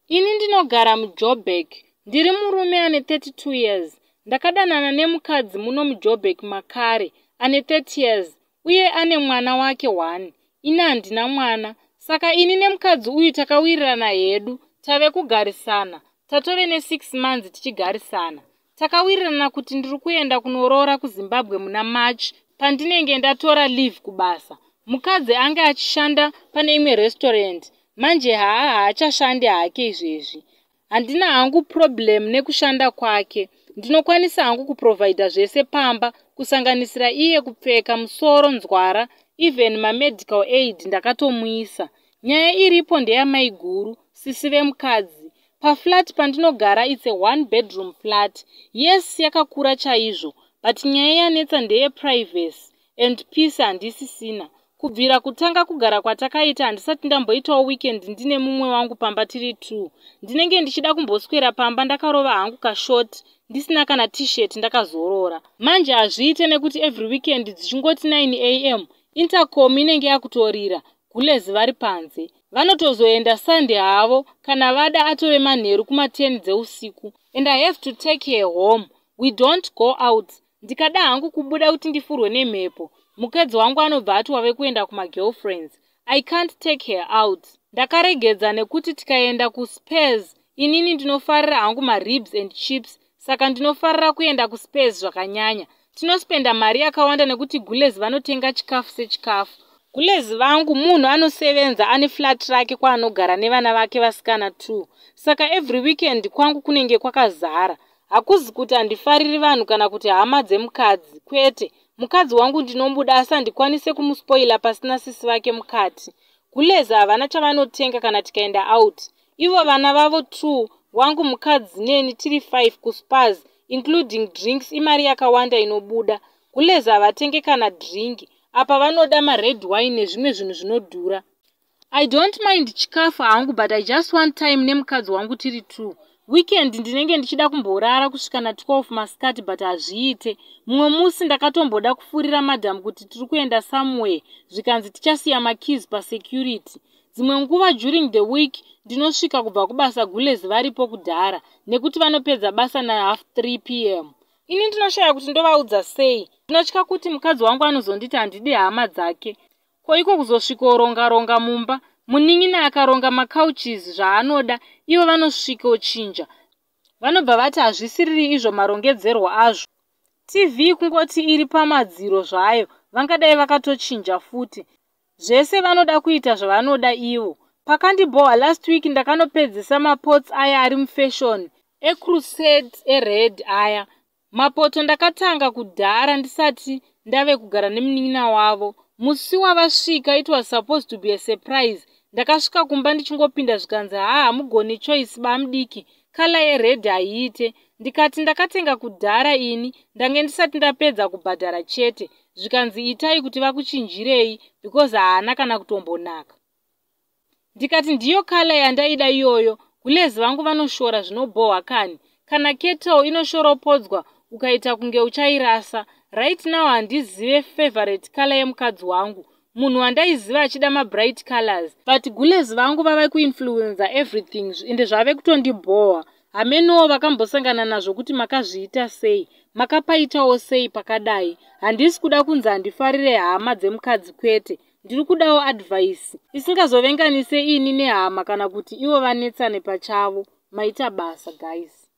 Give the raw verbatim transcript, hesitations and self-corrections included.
Ini ndinogara muJoburg. Ndiri murume ane thirty-two years. Ndakadanana nemukadzi muno muJoburg makare ane thirty years uye ane mwana wake one. Ini handina mwana. Saka ini nemukadzi uyu takawirirana hedu, tave kugarisana. Tatove ne six months tichigarisana. Takawirirana kuti ndiri kuenda kunoroora kuZimbabwe muna March pandinenge ndatora leave kubasa. Mukadzi anga achishanda pane imwe restaurant. Manje haa haachashandi hake izvezvi. Handina hangu problem nekushanda kwake. Ndinokwanisa hangu kuprovida zvese pamba, kusanganisira iye kupfeka, musoro, nzwara, even mamedical aid ndakatomuisa. Nyaya iripo ndeyamai guru, sisi vemukadzi. Paflat pandinogara it's a one bedroom flat. Yes, yakakura chaizvo, but nyaya yanetsa ndeye privacy and peace handisisina. Kubvira kutanga kugara kwatakaita handisati ndamboitawo weekend ndine mumwe wangu pamba tiri two. Ndinenge ndichida kumboswera pamba ndakarova hangu kashoti, ndisina kana t-shirt ndakazorora. Manje hazviite nekuti every weekend dzichingoti nine a m intercom inenge yakutorira, gulezi vari panze. Vanotozoenda Sunday havo kana vada atove manheru kuma ten dzeusiku. And I have to take her home. We don't go out. Ndikada hangu kubuda kuti ndifurwe nemhepo. Mukadzi wangu anobva atwave kuenda kuma girlfriends. I can't take her out. Ndakaregedza nekuti tikaenda kuSpares, inini ndinofarira hangu maribs and chips, saka ndinofarira kuenda kuSpares zvakanyanya. Tinospenda mari yakawanda nekuti gulezi vanotenga chikafu sechikafu. Gulezi vangu munhu anosevenza ane flat rake kwaanogara nevana vake vasikana two. Saka every weekend kwangu kunenge kwakazara. Hakuzi kuti handifariri vanhu kana kuti hama dzemukadzi, kwete. Mukadzi wangu ndinombuda asi handikwanise kumuspoila pasina sisi vake mukati. Gulezi havana chavanotenga kana tikaenda out. Ivo vana vavo two, wangu mukadzi neni tiri five kuSpares, including drinks, imari yakawanda inobuda. Gulezi havatenge kana drinki. Apa vanoda ma red wine nezvimwe zvinhu zvinodhura. I don't mind chikafu hangu, but I just want time nemukadzi wangu tiri two. Weekend ndinenge ndichida kumborara kusvika na twelve masikati, but hazviite. Mumwe musi ndakatomboda kufurira madam kuti tiri kuenda somewhere, zvikanzi tichasiya makeys pasecurity. Dzimwe nguva during the week ndinosvika kubva kubasa gulezi varipo kudhara, nekuti vanopedza basa na half three p m Ini ndinoshaya kuti ndovaudza sei. Ndinotya kuti mukadzi wangu anozonditi handidi hama dzake. Ko iko kuzosvika ronga ronga mumba, munin'ina akaronga makauches zvaanoda, ivo vanosvika ochinja. Vanobva vati hazvisiriri izvo marongedzerwo azvo. T V kungoti iri pamadziro zvayo, vangadai vakatochinja futi. Zvese vanoda kuita zvavanoda ivo. Pakandibowa last week ndakanopedzisa mapots aya ari mufashion, eCrusade ered aya. Mapoto ndakatanga kudhara ndisati ndave kugara nemunin'ina wavo. Musi wavasvika, it was supposed to be a surprise. Ndakasvika kumba ndichingopinda zvikanzi haa hamugoni choice bamudiki, kala yered haiite. Ndikati ndakatenga kudhara ini, ndange ndisati ndapedza kubhadhara chete. Zvikanzi itai kuti vakuchinjirei, because haana kana kutombonaka. Ndikati ndiyo kala yandaida iyoyo. Gulezi vangu vanoshora zvinobhohwa kani. Kana kettle inoshoropodzwa ukaita kunge uchairasa. Right now handizive favorite color yemukadzi wangu. Munhu wandaiziva achida ma bright colors, but gulezi vangu vava kuinfluenza everything ende zvave kutondibhohwa. Hamenowo vakambosangana nazvo kuti makazviita sei, makapaitawo sei pakadai. Handisi kuda kunzi handifarire hama dzemukadzi, kwete. Ndiri kudawo advice isingazovenganise ini nehama kana kuti ivo vanetsane pachavo. Maita basa guys.